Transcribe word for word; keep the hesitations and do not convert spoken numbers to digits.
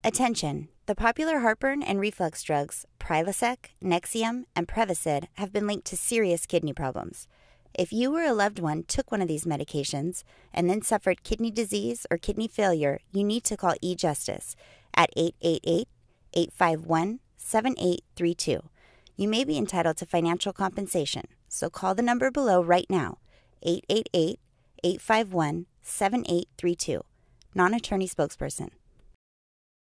Attention! The popular heartburn and reflux drugs Prilosec, Nexium, and Prevacid have been linked to serious kidney problems. If you or a loved one took one of these medications and then suffered kidney disease or kidney failure, you need to call eJustice at eight eight eight, eight five one, seven eight three two. You may be entitled to financial compensation, so call the number below right now, eight eight eight, eight five one, seven eight three two. Non-attorney spokesperson.